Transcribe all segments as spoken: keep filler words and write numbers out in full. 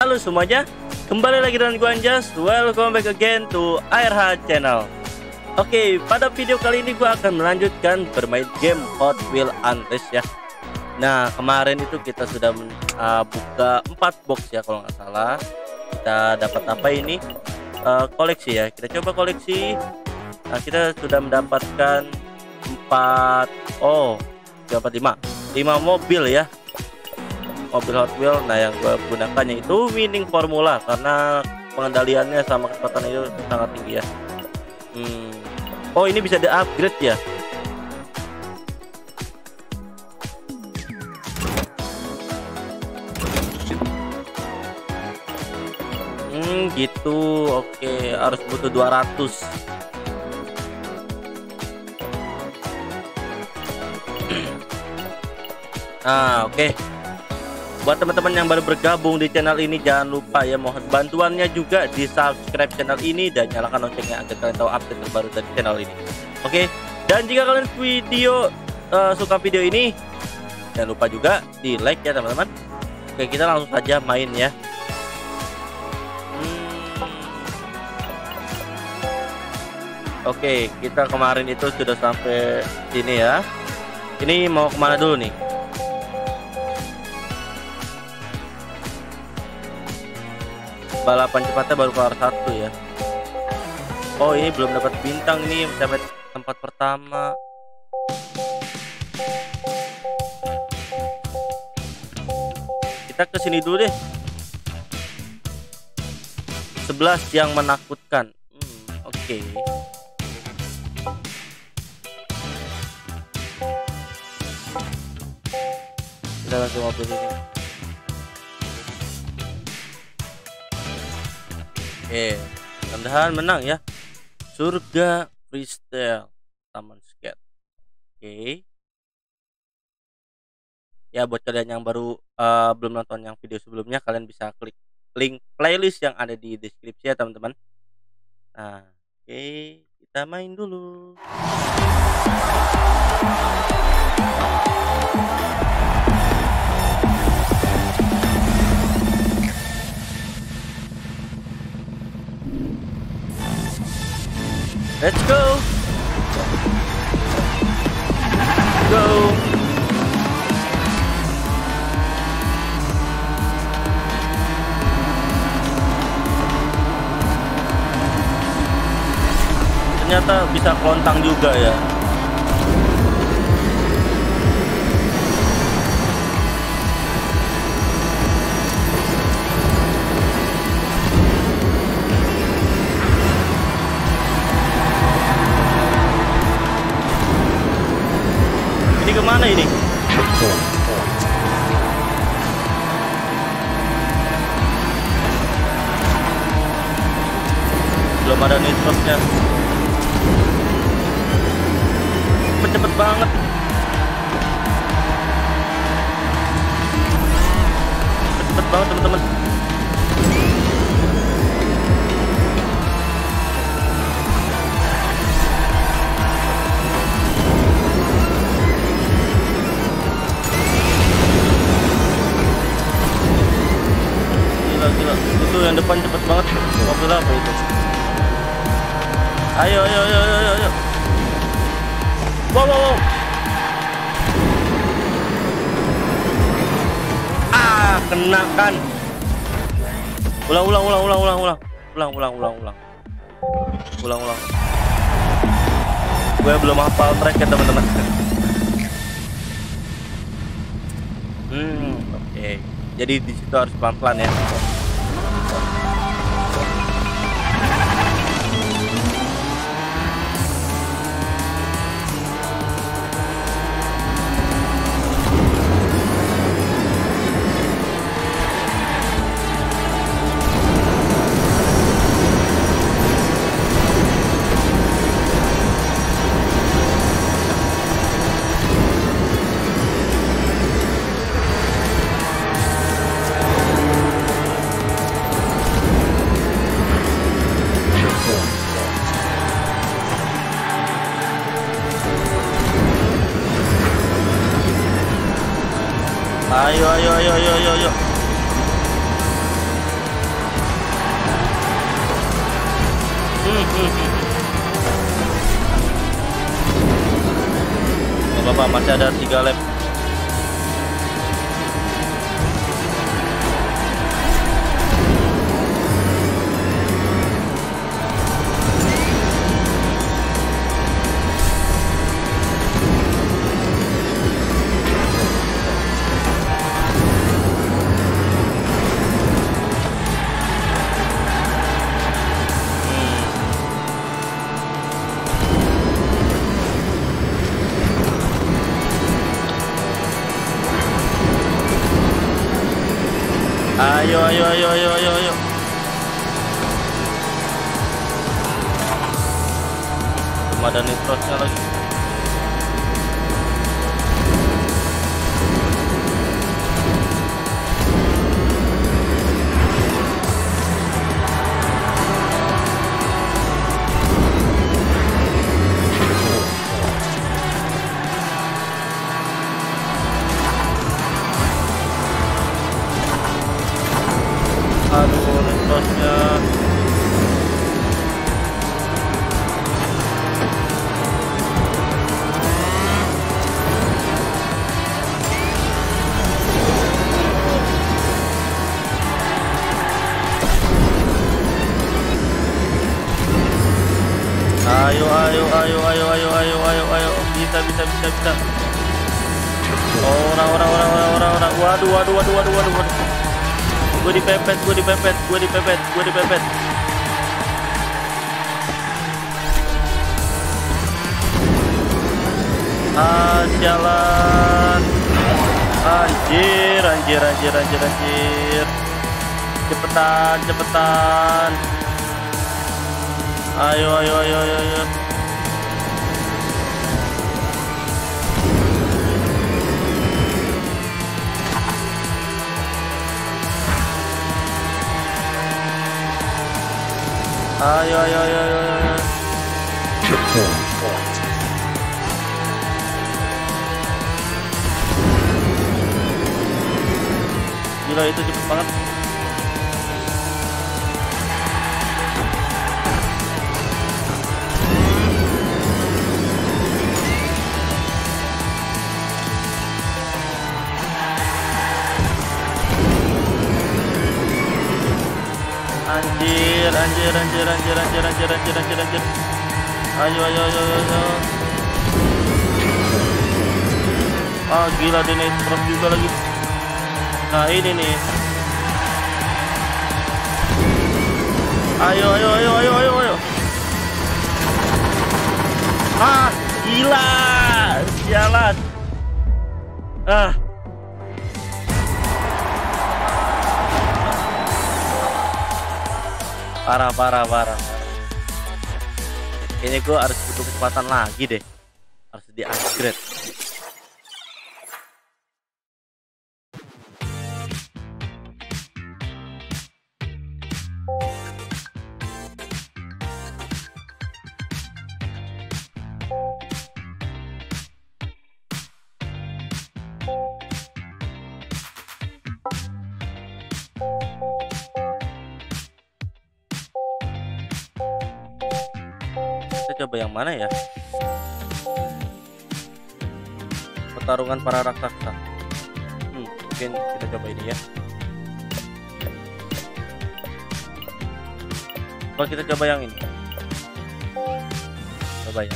Halo semuanya, kembali lagi dengan gua Anjas. Welcome back again to A R H Channel. Oke, pada video kali ini gua akan melanjutkan bermain game Hot Wheels Unleashed ya. Nah, kemarin itu kita sudah uh, buka empat box ya kalau nggak salah. Kita dapat apa ini? Uh, koleksi ya. Kita coba koleksi. Nah, kita sudah mendapatkan empat, oh, dapat lima, lima mobil ya. Mobil Hot Wheels. Nah, yang gue gunakannya itu winning formula karena pengendaliannya sama kecepatan itu sangat tinggi ya. Hmm. Oh, ini bisa di-upgrade ya. Hmm, gitu. Oke, harus butuh dua ratus. Nah, oke. Buat teman-teman yang baru bergabung di channel ini, jangan lupa ya, mohon bantuannya juga di subscribe channel ini dan nyalakan loncengnya agar kalian tahu update terbaru dari channel ini. Oke, dan jika kalian video uh, suka video ini, jangan lupa juga di like ya teman-teman. Oke, kita langsung saja main ya. Hmm. Oke, kita kemarin itu sudah sampai sini ya. Ini mau kemana dulu nih? Balapan cepatnya baru keluar satu ya. Oh, ini belum dapat bintang nih sampai tempat pertama. Kita ke sini dulu deh. sebelas yang menakutkan. Hmm, oke. Okay. Kita langsung mobil ini. Oke, mudah-mudahan menang ya. Surga Freestyle Taman Skate. Oke. Ya, buat kalian yang baru uh, belum nonton yang video sebelumnya, kalian bisa klik link playlist yang ada di deskripsi ya teman-teman. Nah, oke, kita main dulu. Let's go. Go. Ternyata bisa kelontang juga ya. Kemana ini? Belum ada nitrosnya. Cepet banget. Cepet banget teman-teman. Gila, itu yang depan cepet banget. Mobil apa itu? Ayo, ayo, ayo, ayo, ayo. Wow, wow, wow. Ah, kena kan. Ulang, ulang, ulang, ulang, ulang, ulang, ulang, ulang, ulang, ulang, ulang, ulang. Gue belum hafal track ya teman-teman. Hmm, oke. Okay. Jadi di situ harus pelan-pelan ya. Ayo, ayo, ayo, ayo, ayo, ayo. Gak apa-apa, masih ada tiga lap. Ayo, ayo, ayo, ayo, ayo, ayo. Belum ada nitrosnya lagi. Aduh, nitrosnya. Ayo, ayo, ayo, ayo, ayo, ayo, ayo, ayo, bisa, bisa, bisa, bisa. Orang, orang, orang, orang, orang, orang. Waduh, waduh, waduh, waduh, waduh, waduh. Gue dipepet, gue dipepet, gue dipepet, gue dipepet. Ah, jalan. Anjir, anjir, anjir, anjir, anjir. Cepetan, cepetan. Ayo, ayo, ayo, ayo, ayo. Ayo, ayo, ayo, ayo, ayo. Gila, itu cepet banget. Anjir, anjir, anjir, anjir, anjir, anjir, anjir, anjir, anjir. Ayo, ayo, ayo, ayo, ayo. Ah, gila, dia nitros juga lagi. Nah, ini nih. Ayo, ayo, ayo, ayo, ayo, ayo. Ah, gila. Jalan. Ah. Parah, parah, parah. Kayaknya gue harus butuh kecepatan lagi deh. Harus di upgrade. Kita coba yang mana ya? Pertarungan para raksasa. Hmm, mungkin kita coba ini ya. Coba kita coba yang ini. Coba ya.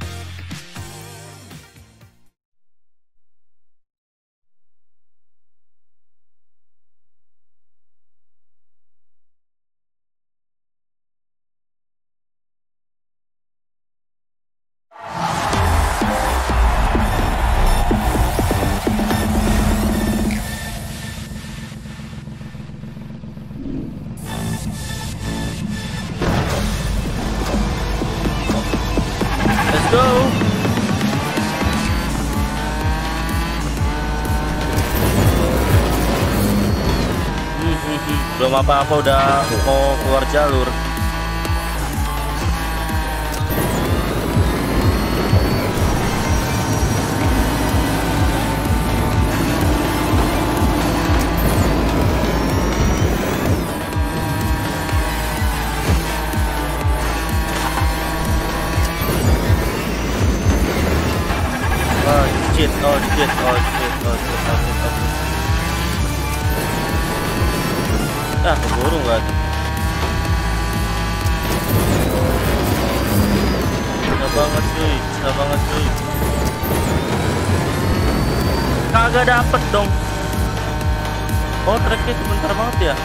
Go. Belum apa-apa udah mau keluar jalur. Oh shit, oh shit, oh shit, oh shit, oh shit, oh shit. Ah, keburu nggak? Susah banget cuy, susah banget cuy. Kagak dapet dong. Oh, treknya sebentar banget ya.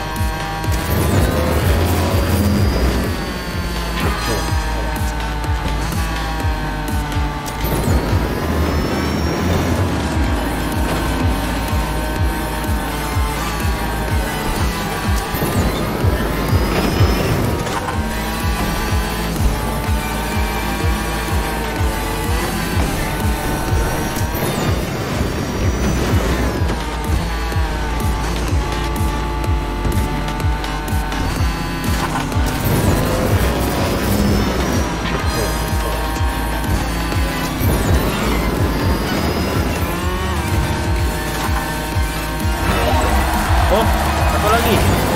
Oh, satu lagi.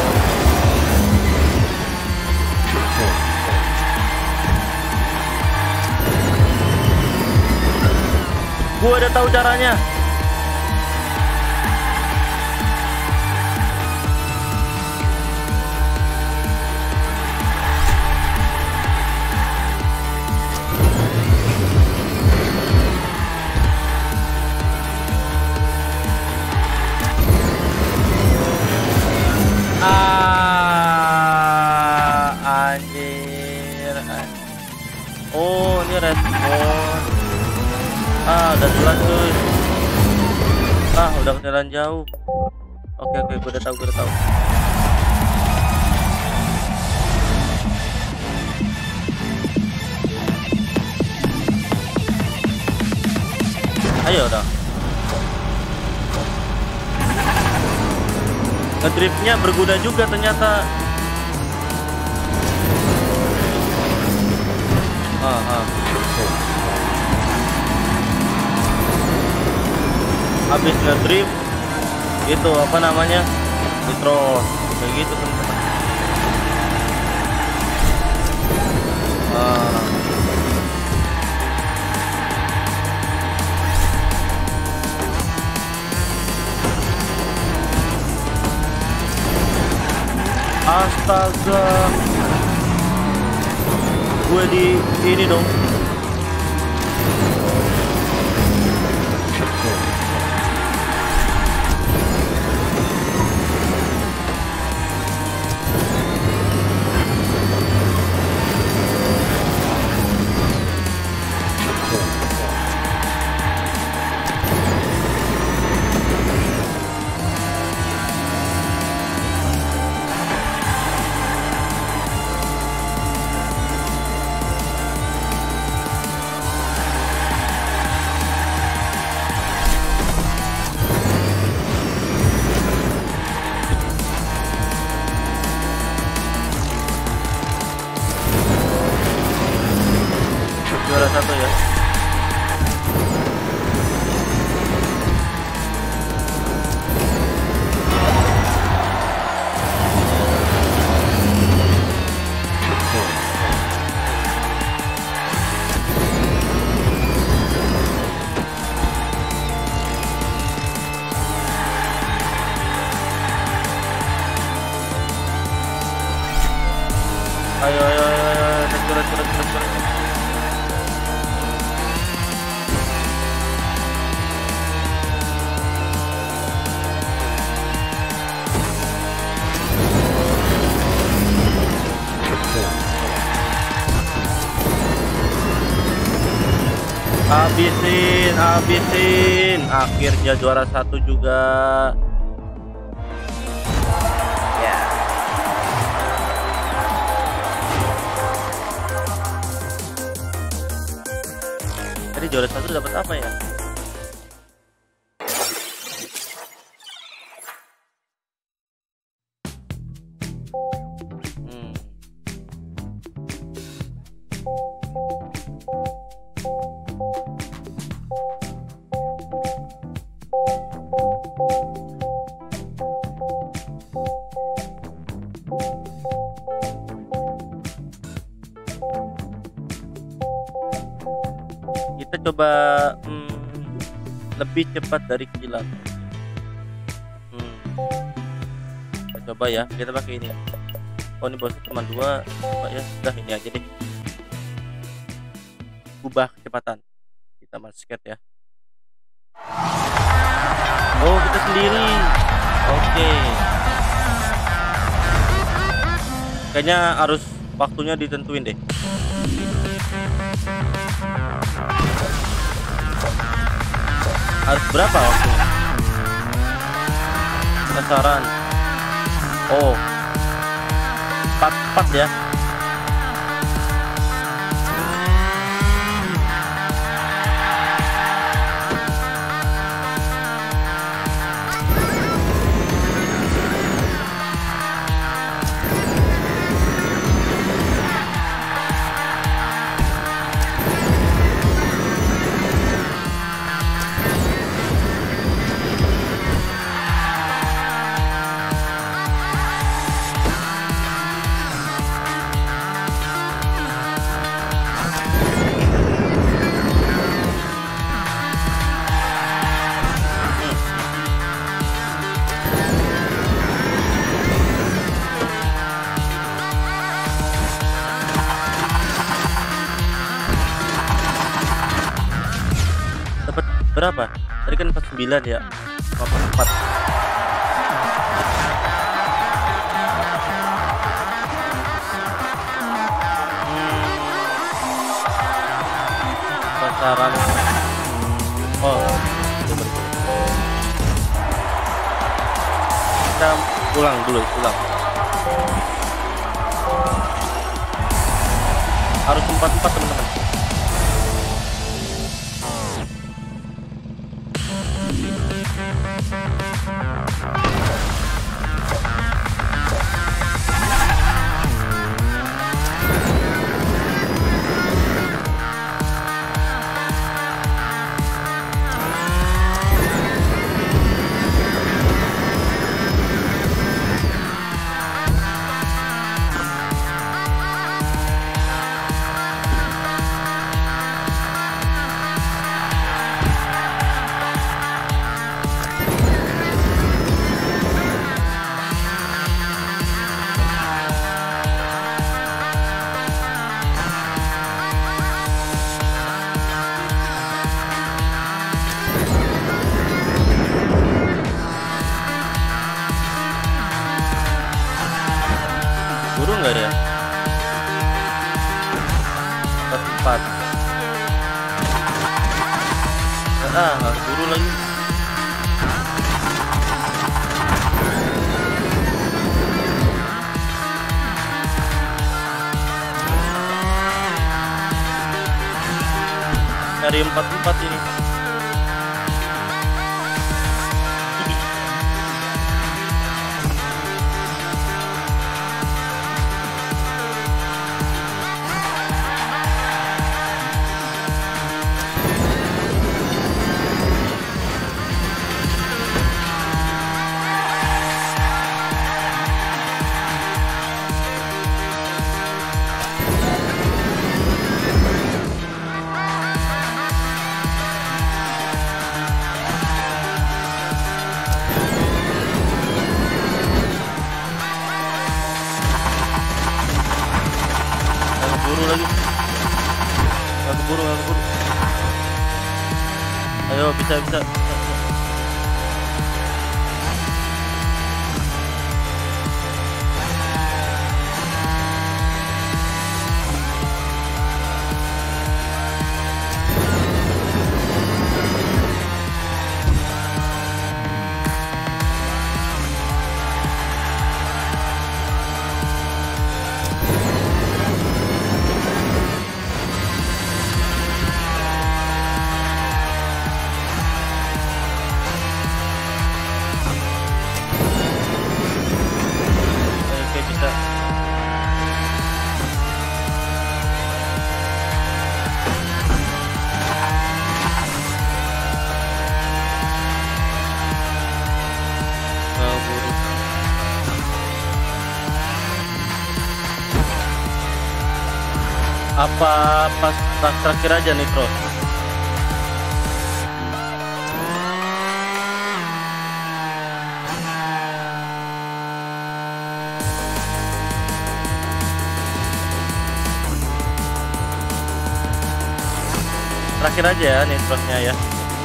Gua udah tahu caranya. Ah, anjir. Oh, ini respon. Ah, udah telat cuy. Ah, udah ketinggalan jauh. Oke, oke, gue udah tahu, gue udah tahu. Ayo dong. Ngedriftnya berguna juga ternyata. Ah, ah. Habis ngedrift itu apa namanya, nitro kayak gitu teman-teman. Ah. Astaga, gue di ini dong. Juara satu ya. Ayo, ayo, ayo, ayo, cepat, cepat, cepat, cepat. Habisin, habisin. Akhirnya juara satu juga. Ya. Tadi juara satu dapat apa ya? Hmm. Kita coba hmm, lebih cepat dari kilat. Hmm. Kita coba ya, kita pakai ini. Oh ini bosnya cuma dua, coba ya sudah ini aja deh. Ubah kecepatan. Kita masket ya. Oh kita sendiri. Oke. Kayaknya harus waktunya ditentuin deh. Harus berapa waktunya? Penasaran. Oh, empat empat ya. Berapa? Tadi kan empat puluh sembilan ya. empat. Hmm. Pasaran. Oh, coba. Kita ulang dulu, ulang. Harus empat empat teman-teman. Buru nggak ya? Empat. Ah, harus buru lagi. Dari empat empat ini. Buru lagi, nggak keburu, nggak keburu. Ayo bisa bisa, bisa, bisa. Apa pas pas terakhir aja nih, Bro? terakhir aja ya nitrosnya ya.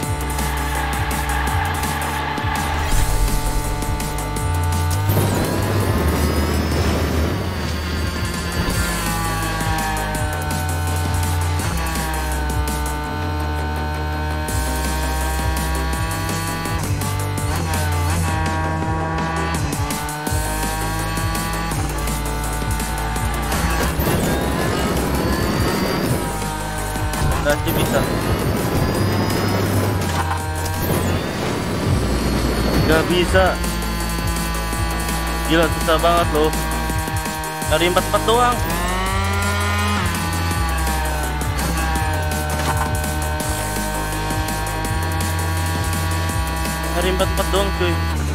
Nanti bisa. Gak bisa. Gila susah banget loh. Dari empat empat doang. Dari empat empat doang cuy.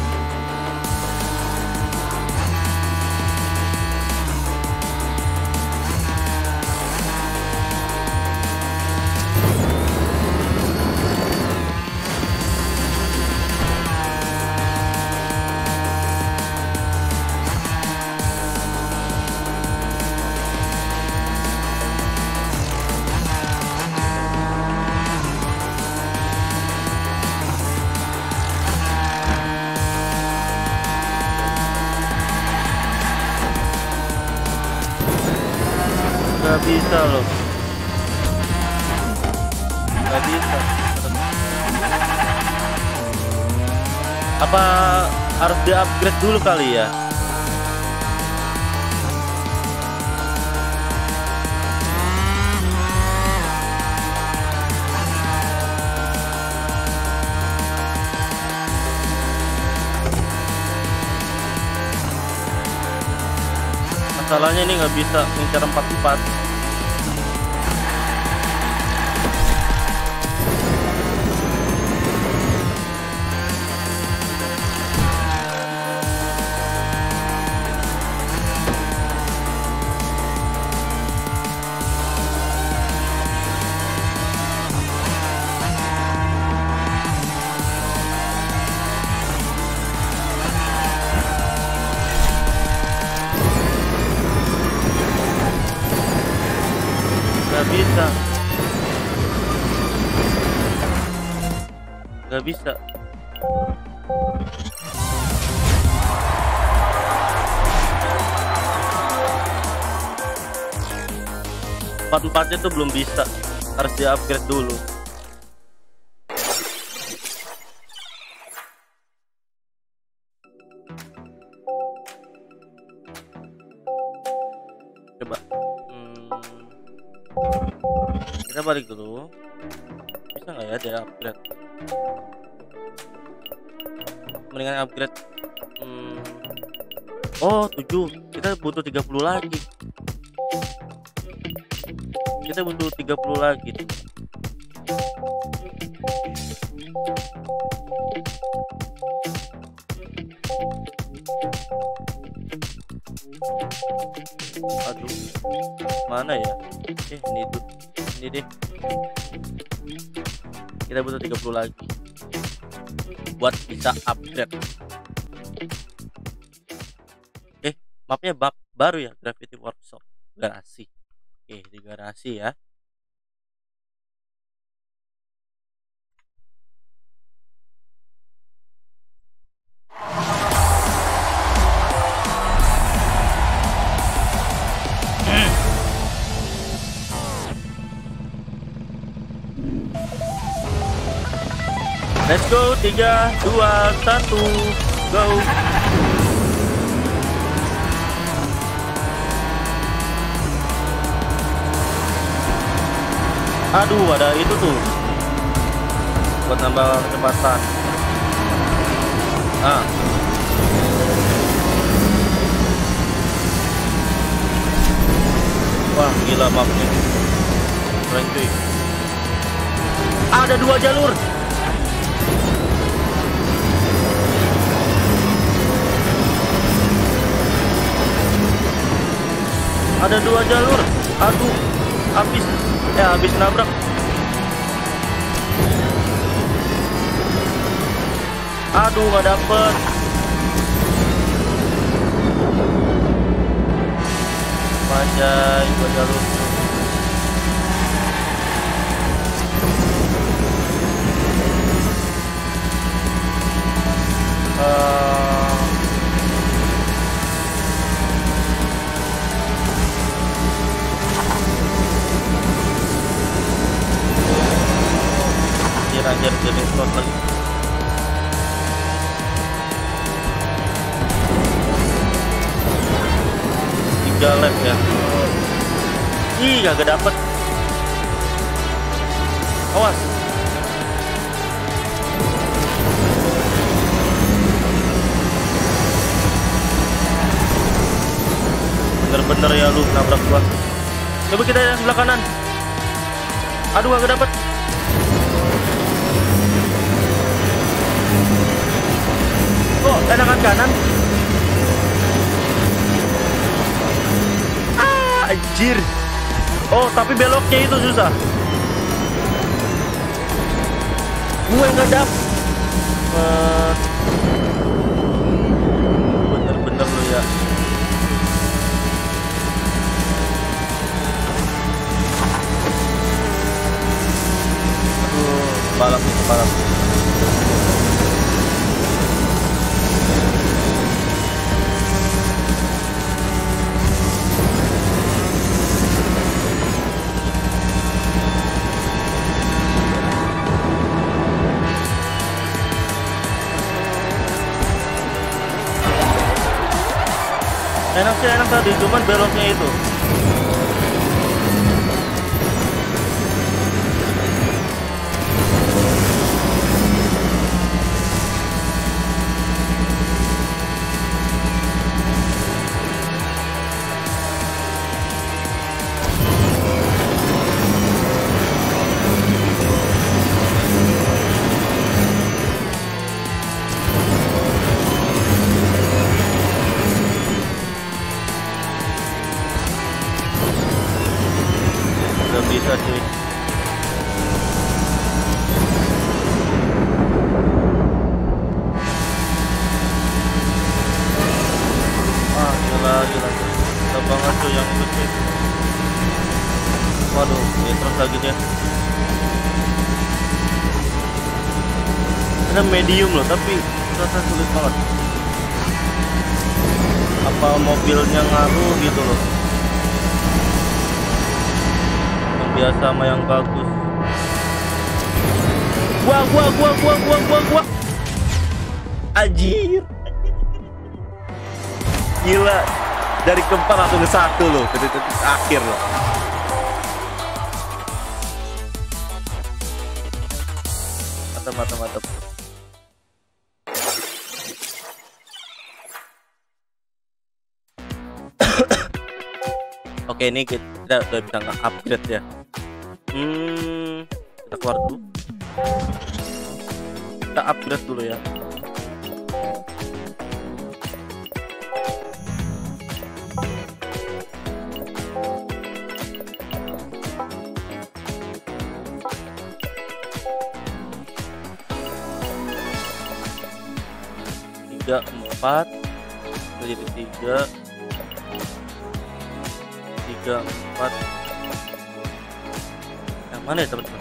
Gak bisa loh. Gak bisa. Apa harus di-upgrade dulu kali ya? Masalahnya ini nggak bisa ngincar empat empat. Gak bisa. Gak bisa. Empat empatnya tuh belum bisa. Harus di upgrade dulu. Coba. Kita balik dulu. Bisa nggak ya dia upgrade? Mendingan upgrade. Hmm. Oh tujuh. Kita butuh tiga puluh lagi. Kita butuh tiga puluh lagi. Aduh, mana ya? Eh, ini tuh, ini deh. Kita butuh tiga puluh lagi buat bisa upgrade. Eh, mapnya bab baru ya, Gravity Workshop, garasi. Oke, di garasi ya. Let's go, tiga, dua, satu, go. Aduh, ada itu tuh buat nambah kecepatan. Ah, wah gila mapnya, keren cuy. Ada dua jalur. Ada dua jalur. Aduh, habis ya habis nabrak. Aduh, nggak dapet. Anjay, dua jalur. tiga lap ya. Ih, gak dapet. Awas. Bener-bener ya lu nabrak gua. Coba kita yang sebelah kanan. Aduh, gak dapet. Kok enakan kanan? Ah, anjir. Oh, tapi beloknya itu susah. Gue nggak dapet. Uh, bener-bener lo ya. Aduh, balap nih, balap. Enak sih, enak tadi, cuman beloknya itu. Bisa cuy. Ah, gila gila. Kita banget tuh yang itu cuy. Waduh, ya terus lagi dia. Ada medium loh, tapi terasa sulit banget. Apa mobilnya ngaruh gitu loh. Biasa sama yang bagus. Gua gua gua gua gua gua gua. Anjir. Gila. Dari keempat langsung ke satu loh, ke titik akhir loh. Mantap mantap mantap. Oke, ini kita udah bisa nge-upgrade ya. Hmm, kita keluar dulu. Kita upgrade dulu ya. Tiga empat, jadi tiga. Tiga empat. Yang mana ya teman-teman?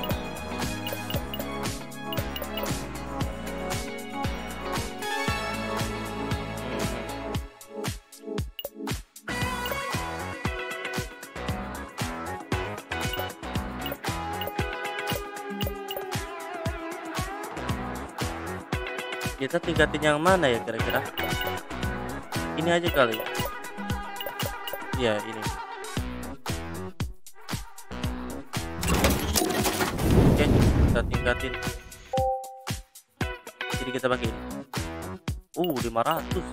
Kita tingkatin yang mana ya kira-kira? Ini aja kali ya. Iya, ini. Oke, kita tingkatin. Jadi kita pakai ini. Uh, lima ratus.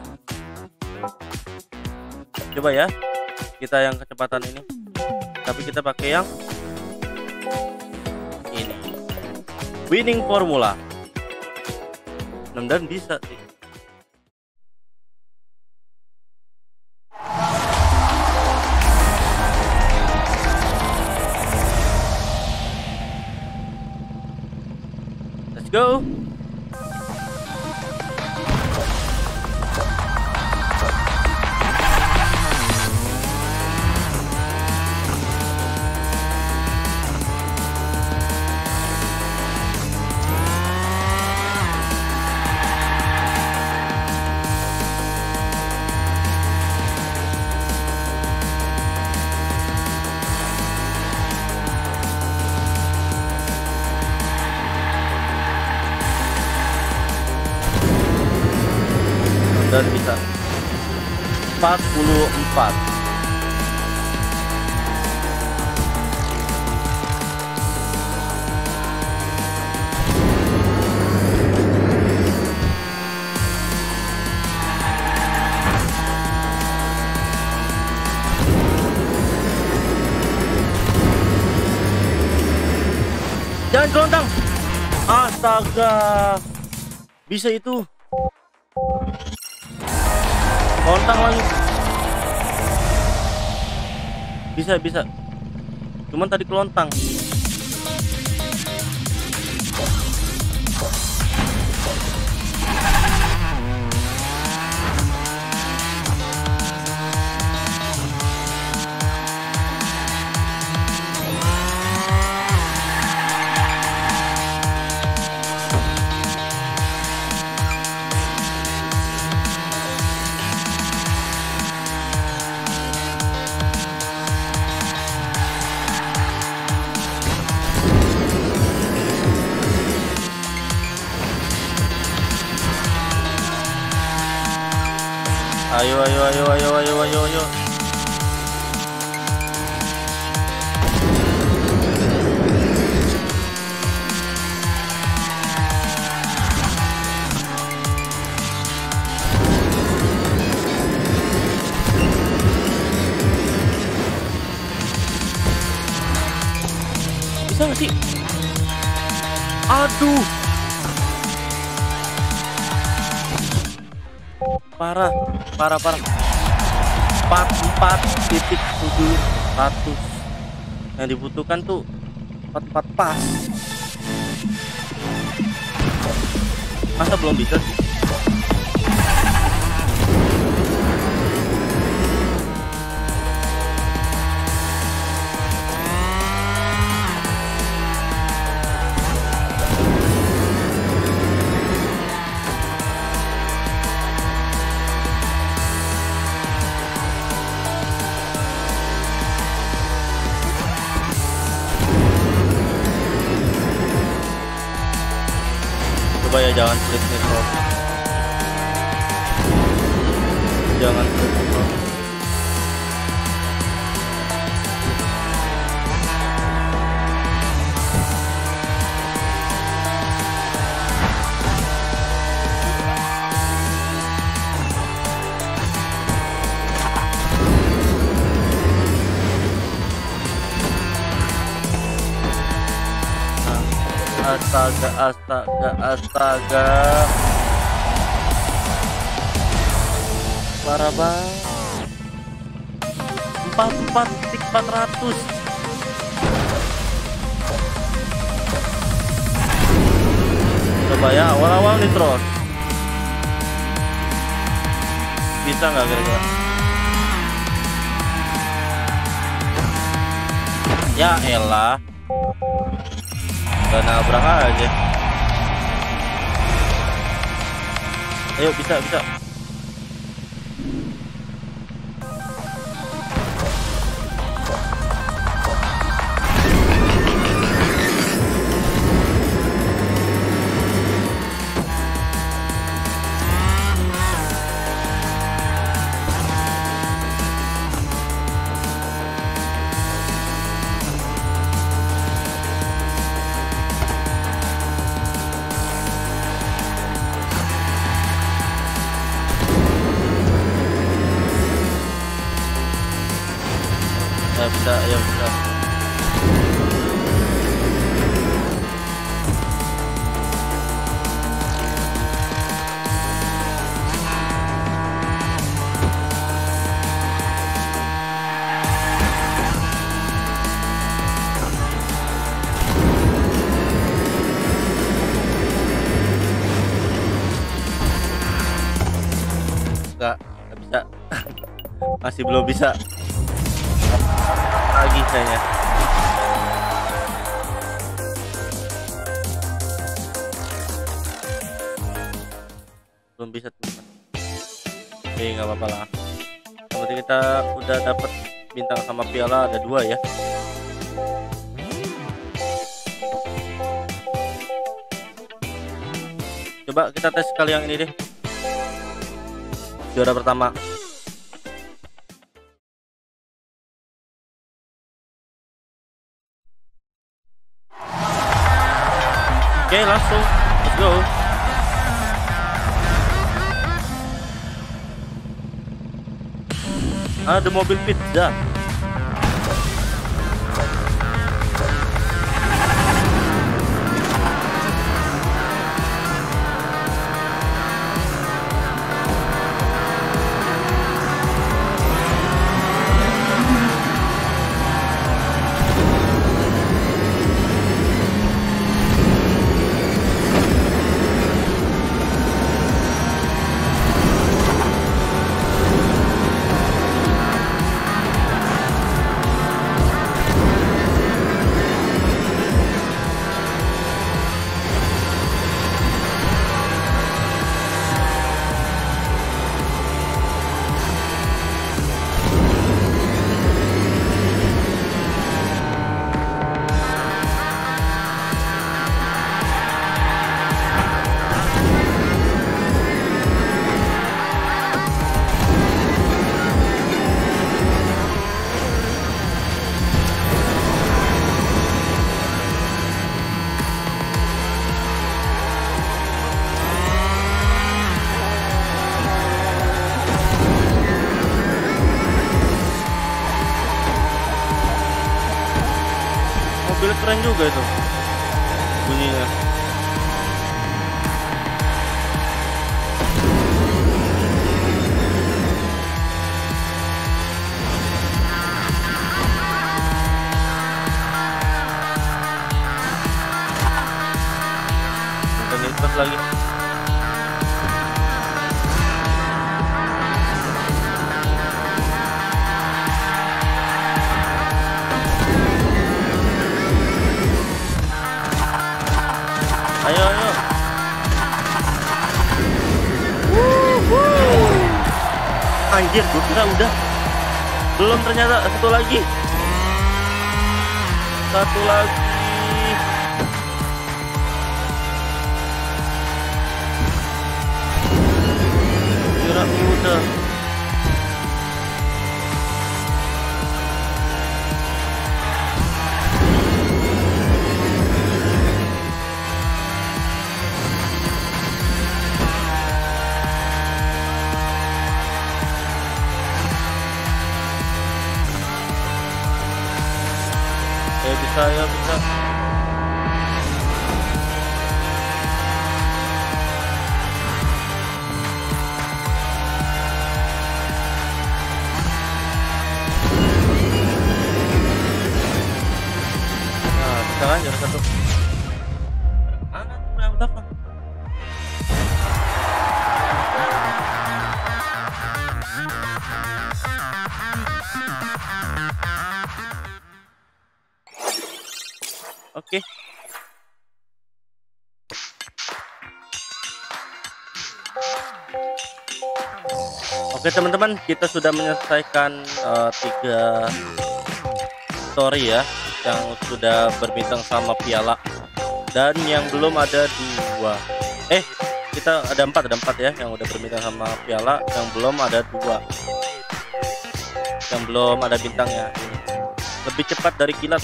Coba ya. Kita yang kecepatan ini. Tapi kita pakai yang ini. Winning formula. Dan bisa sih. Let's go. Dan bisa empat puluh empat. main kelontang. Astaga, bisa itu kelontang lagi. Bisa bisa, cuman tadi kelontang. Ayo ayo ayo ayo ayo ayo ayo. Bisa nggak sih? Aduh, parah parah parah. Empat empat titik tujuh ratus yang dibutuhkan tuh empat empat pas. Masa belum bisa sih? Coba ya, jangan flip nitro, jangan flip nitro. Astaga, astaga, astaga, parah banget. Empat empat titik empat ratus. Coba ya, awal-awal nitro. Bisa nggak kira-kira? Ya elah, gak nabrak aja. Ayo, bisa bisa. Ya bisa, ya bisa. Enggak, enggak bisa. Masih belum bisa. Lagi kayaknya. Belum bisa teman. Oke, nggak apa-apa lah. Berarti kita udah dapat bintang sama piala, ada dua ya. Coba kita tes sekali yang ini deh. Juara pertama. Oke, langsung, let's go. Ada mobil pizza. keren juga itu bunyinya. Terus lagi ayo ayo Wuhu. Anjir gue kira udah, belum, ternyata satu lagi satu lagi kira udah. Ya bisa, ya bisa. Nah, bisa kan jalan satu. Mana tuh yang belakang? Oke. Oke teman-teman, kita sudah menyelesaikan uh, tiga story ya, yang sudah berbintang sama piala, dan yang belum ada dua. Eh, kita ada empat, ada empat ya, yang udah berbintang sama piala, yang belum ada dua, yang belum ada bintangnya. Lebih cepat dari kilat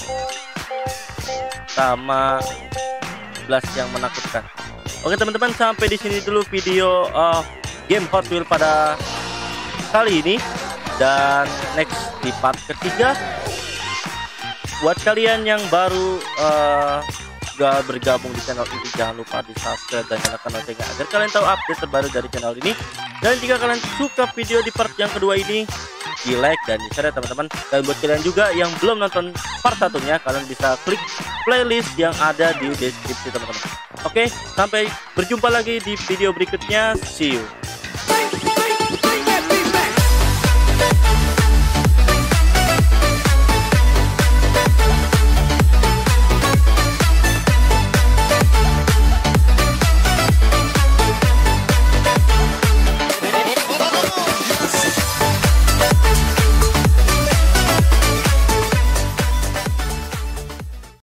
sama blast yang menakutkan. Oke teman-teman, sampai di sini dulu video uh, game Hot Wheels pada kali ini, dan next di part ketiga. Buat kalian yang baru uh, gak bergabung di channel ini, jangan lupa di subscribe dan nyalakan loncengnya agar kalian tahu update terbaru dari channel ini. Dan jika kalian suka video di part yang kedua ini, di like dan di share ya teman-teman. Dan buat kalian juga yang belum nonton part satunya, kalian bisa klik playlist yang ada di deskripsi teman-teman. Oke, sampai berjumpa lagi di video berikutnya. See you.